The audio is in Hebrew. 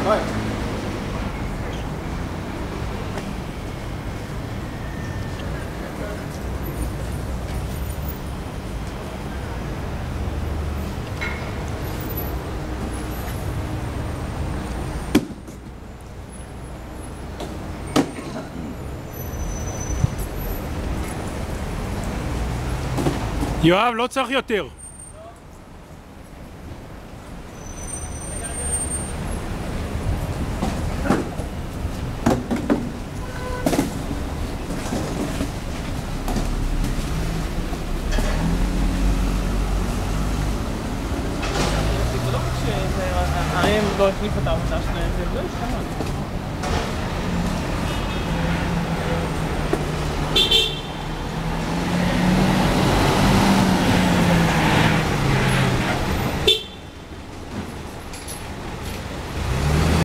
יואב, לא צריך יותר. האם לא החליף את העבודה שלהם, זה לא השתנה.